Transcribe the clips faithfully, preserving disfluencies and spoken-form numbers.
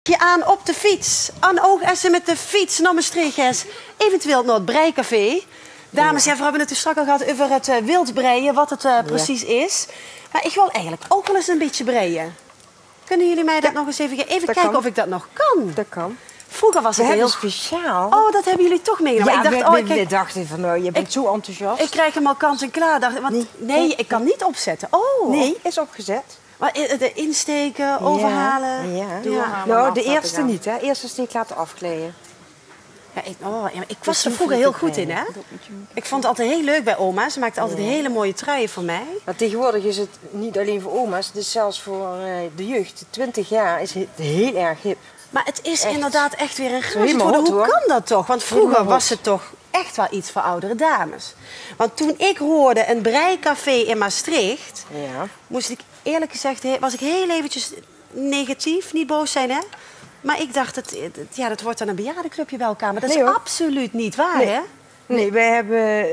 Je aan op de fiets. Aan oog Essen met de fiets naar Maastricht. Eventueel naar het Breicafé. Dames en heren, we hebben het dus straks al gehad over het uh, wildbreien, wat het uh, precies ja. is. Maar ik wil eigenlijk ook wel eens een beetje breien. Kunnen jullie mij dat ja. nog eens even geven? Even dat kijken kan. of ik dat nog kan. Dat kan. Vroeger was het heel speciaal. Oh, dat hebben jullie toch meegenomen. Ja, ik dacht, we, oh, we, ik krijg... we dachten van, nou, je bent ik, zo enthousiast. Ik krijg hem al kant en klaar. Dacht, want, nee. nee, ik kan niet opzetten. Oh. Nee, is opgezet. Maar de insteken, overhalen. Ja, ja. ja. Nou, de eerste gaan. niet, hè. Eerste steek laten afkleden. Ja, ik, oh, ja, ik was er vroeger heel goed in, hè. Ik vond het altijd heel leuk bij oma. Ze maakte altijd ja. hele mooie truien voor mij. Maar tegenwoordig is het niet alleen voor oma's, het is zelfs voor uh, de jeugd. twintig jaar is het heel erg hip. Maar het is echt. inderdaad echt weer een grens. Hoe kan dat toch? Want vroeger was het toch echt wel iets voor oudere dames. Want toen ik hoorde een breicafé in Maastricht, ja. moest ik eerlijk gezegd, was ik heel eventjes negatief, niet boos zijn, hè? Maar ik dacht, het, het, ja, dat wordt dan een bejaardenclubje bij elkaar. Maar dat nee, is hoor. absoluut niet waar, nee. hè? Nee, wij hebben,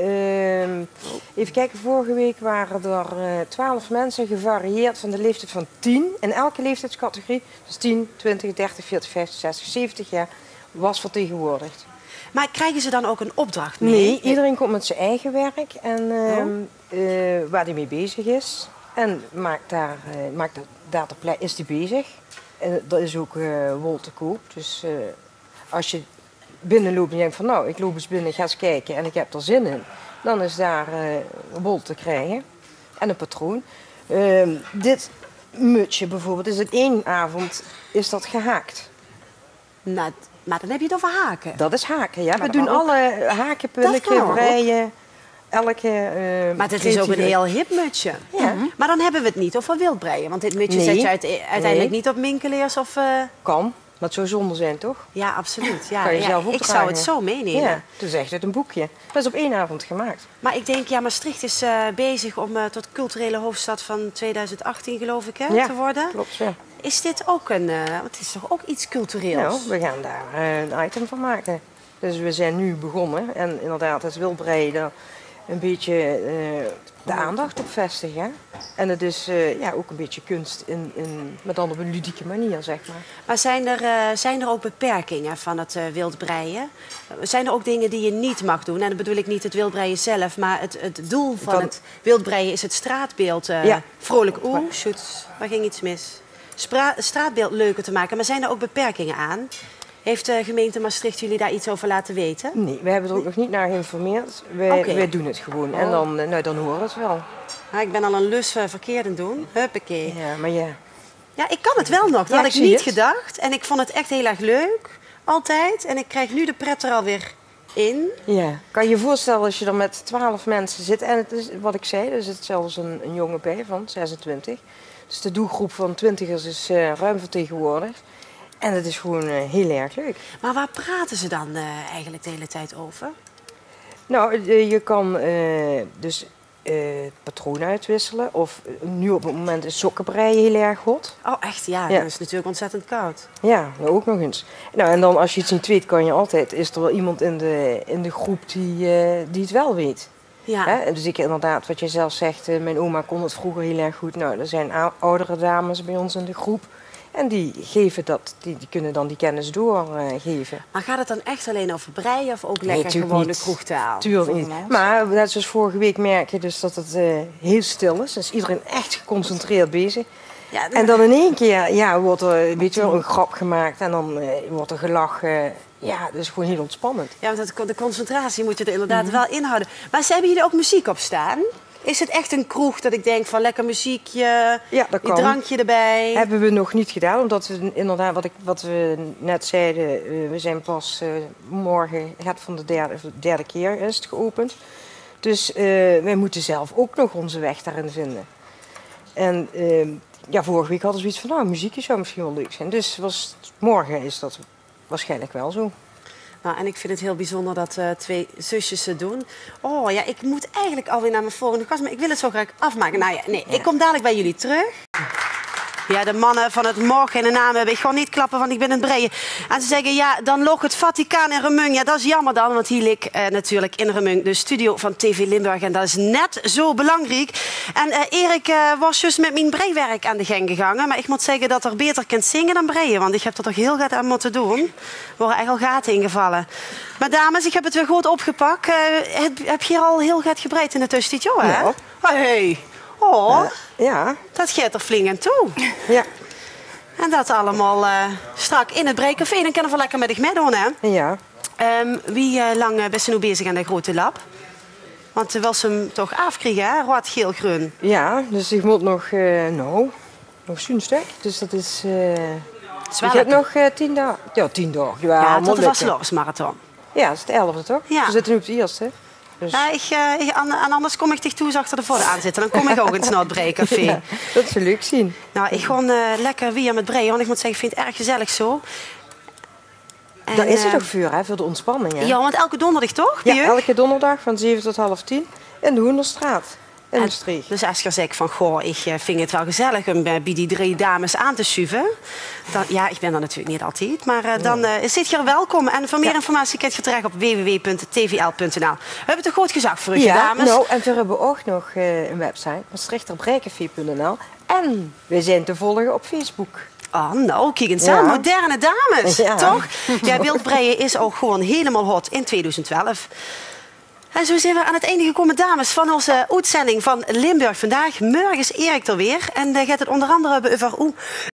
uh, even kijken, vorige week waren er twaalf uh, mensen gevarieerd van de leeftijd van tien. In elke leeftijdscategorie, dus tien, twintig, dertig, veertig, vijftig, zestig, zeventig jaar, was vertegenwoordigd. Maar krijgen ze dan ook een opdracht mee? Nee, iedereen komt met zijn eigen werk en uh, oh. uh, waar hij mee bezig is. En maakt daar, uh, maakt daar ter plekke, is hij bezig. En dat is ook uh, wol te koop. Dus uh, als je binnenloopt en je denkt van nou, ik loop eens binnen, ga eens kijken en ik heb er zin in. Dan is daar uh, wol te krijgen en een patroon. Uh, dit mutsje bijvoorbeeld, is in één avond is dat gehaakt. Nou, maar dan heb je het over haken. Dat is haken, ja. Maar we doen ook alle haken, punten, breien, elke uh, Maar het is ook een heel hip mutsje. Ja. Mm-hmm. Maar dan hebben we het niet over wildbreien. Want dit mutsje nee. zet je uit, uiteindelijk nee. niet op minkeleers of... Uh... Kan, maar het zou zonde zijn, toch? Ja, absoluut. Ja, kan je ja, zelf ik zou het zo meenemen. Ja, het is echt uit een boekje. Dat is op één avond gemaakt. Maar ik denk, ja, Maastricht is uh, bezig om uh, tot culturele hoofdstad van twintig achttien, geloof ik, hè, ja, te worden. Klopt, ja. Is dit ook een... Uh, het is toch ook iets cultureels? Nou, we gaan daar uh, een item van maken. Dus we zijn nu begonnen. En inderdaad, het wildbreien een beetje uh, de aandacht op vestigen. En het is uh, ja, ook een beetje kunst, in, in, maar dan op een ludieke manier, zeg maar. Maar zijn er, uh, zijn er ook beperkingen van het uh, wildbreien? Zijn er ook dingen die je niet mag doen? En dan bedoel ik niet het wildbreien zelf, maar het, het doel van, van het wildbreien is het straatbeeld uh, ja. vrolijk. Oeh, shoot, waar ging iets mis? Spra straatbeeld leuker te maken, maar zijn er ook beperkingen aan? Heeft de gemeente Maastricht jullie daar iets over laten weten? Nee, we hebben er ook nog niet naar geïnformeerd. Wij, okay. wij doen het gewoon. Oh. En dan, nou, dan horen we het wel. Ja, ik ben al een lus uh, verkeerd aan het doen. Huppakee. Ja, maar ja. Ja, ik kan het wel nog. Dat ja, had ik, ik niet het. gedacht. En ik vond het echt heel erg leuk. Altijd. En ik krijg nu de pret er alweer in. Ja. Kan je je voorstellen als je er met twaalf mensen zit. En het is wat ik zei, er zit zelfs een, een jongen bij van zesentwintig. Dus de doelgroep van twintigers is uh, ruim vertegenwoordigd. En het is gewoon uh, heel erg leuk. Maar waar praten ze dan uh, eigenlijk de hele tijd over? Nou, uh, je kan uh, dus uh, patronen uitwisselen. Of uh, nu op het moment is sokkenbreien heel erg hot. Oh, echt? Ja, ja. Dat is natuurlijk ontzettend koud. Ja, nou ook nog eens. Nou, en dan als je iets niet weet, kan je altijd... Is er wel iemand in de, in de groep die, uh, die het wel weet. Ja. Hè? Dus ik inderdaad, wat je zelf zegt, uh, mijn oma kon het vroeger heel erg goed. Nou, er zijn oudere dames bij ons in de groep. En die, geven dat, die, die kunnen dan die kennis doorgeven. Uh, maar gaat het dan echt alleen over breien of ook lekker nee, gewoon niet. de kroegtaal? Tuurlijk niet. Maar net zoals vorige week merk je dus dat het uh, heel stil is. Dus iedereen echt geconcentreerd bezig. Ja, en dan in één keer ja, wordt er een beetje een grap gemaakt en dan uh, wordt er gelachen. Ja, dat is gewoon heel ontspannend. Ja, want de concentratie moet je er inderdaad mm-hmm. wel inhouden. Maar ze hebben jullie ook muziek op staan? Is het echt een kroeg dat ik denk van lekker muziekje, ja, dat kan. drankje erbij? Hebben we nog niet gedaan, omdat we inderdaad, wat, ik, wat we net zeiden, uh, we zijn pas uh, morgen, gaat van de derde, de derde keer is het geopend. Dus uh, wij moeten zelf ook nog onze weg daarin vinden. En uh, ja, vorige week hadden we zoiets van, nou, muziekje zou misschien wel leuk zijn. Dus was, morgen is dat waarschijnlijk wel zo. Nou, en ik vind het heel bijzonder dat uh, twee zusjes het doen. Oh ja, ik moet eigenlijk alweer naar mijn volgende gast, maar ik wil het zo graag afmaken. Nou ja, nee, ja. ik kom dadelijk bij jullie terug. Ja, de mannen van het morgen in de naam hebben. Ik ga niet klappen, want ik ben in het breien. En ze zeggen, ja, dan log het Vaticaan in Remung. Ja, dat is jammer dan, want hier ligt uh, natuurlijk in Remung de studio van T V Limburg. En dat is net zo belangrijk. En uh, Erik uh, was juist met mijn breiwerk aan de gang gegaan. Maar ik moet zeggen dat er beter kunt zingen dan breien. Want ik heb er toch heel goed aan moeten doen. Er worden echt al gaten ingevallen. Maar dames, ik heb het weer goed opgepakt. Uh, heb, heb je hier al heel goed gebreid in de tussentijd, hè? Ja. Hey. Oh, uh, ja. Dat gaat er flink aan toe. Ja. En dat allemaal uh, strak in het breicafé. Dan kunnen we lekker met dich meedoen, hè? Ja. Um, wie uh, lang uh, ben je nu bezig aan de grote lab? Want uh, wil ze hem toch afkrijgen, hè? Rood, geel, groen. Ja, dus ik moet nog, uh, nou, nog zo'n stuk. Dus dat is... Uh, je hebt nog uh, tien dagen. Ja, tien dagen. Ja, ja tot de Vastelovensmarathon. Ja, dat is de elfde, toch? Ja. We zitten nu op de eerste. Dus... Ja, ik, uh, ik, en anders kom ik dich toe achter de voordeur aan zitten. Dan kom ik ook eens naar het breicafé. Ja, dat is leuk zien. Nou, ik ga uh, lekker weer met breien. Want ik moet zeggen, ik vind het erg gezellig zo. En, dan is het uh, toch vuur, hè, voor de ontspanning. Hè? Ja, want elke donderdag toch? Ja, elke donderdag van zeven tot half tien in de Hoenderstraat. In en, de streek. Dus als je zegt van, goh, ik uh, vind het wel gezellig om uh, bij die drie dames aan te schuiven. Dan, ja, ik ben er natuurlijk niet altijd. Maar uh, dan uh, zit je er welkom. En voor meer ja. informatie kun je terecht op w w w punt t v l punt n l. We hebben het een goed gezag voor u, ja, dames. Nou, en we hebben ook nog uh, een website, maastrichter-breicafé punt n l. En we zijn te volgen op Facebook. Oh, nou, kijk eens aan. Ja. Moderne dames, ja. Toch? Ja, wildbreien is ook gewoon helemaal hot in tweeduizend twaalf. En zo zijn we aan het einde gekomen, dames, van onze uitzending van Limburg vandaag. Morgen is Erik er weer. En uh, gaat het onder andere hebben over...